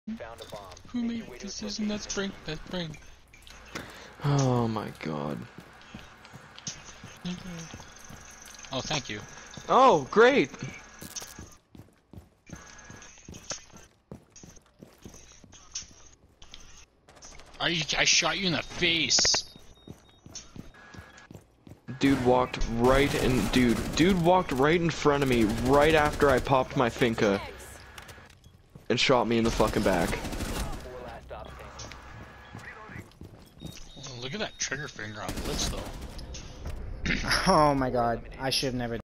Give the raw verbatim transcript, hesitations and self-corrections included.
Found a bomb. Who made the decision? Let's bring, let's bring. Oh my god. Oh, thank you. Oh, great! I, I shot you in the face. Dude walked right in, dude, dude walked right in front of me right after I popped my finca and shot me in the fucking back. Four last stop standing. Look at that trigger finger on Blitz though. Oh my god, I should have never